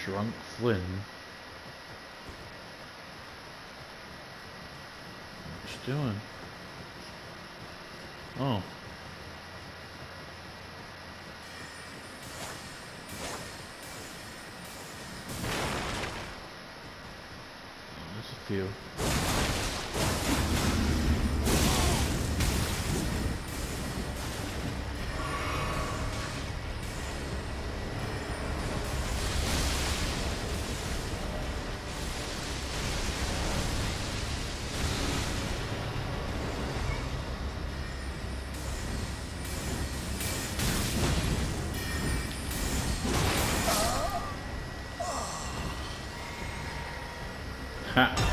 Drunk Flynn. What you doing? Oh. There's a few. Ha!